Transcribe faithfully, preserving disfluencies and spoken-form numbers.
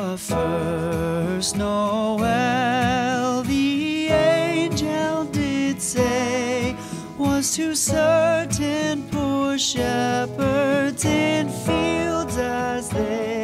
The first Noel, the angel did say, was to certain poor shepherds in fields as they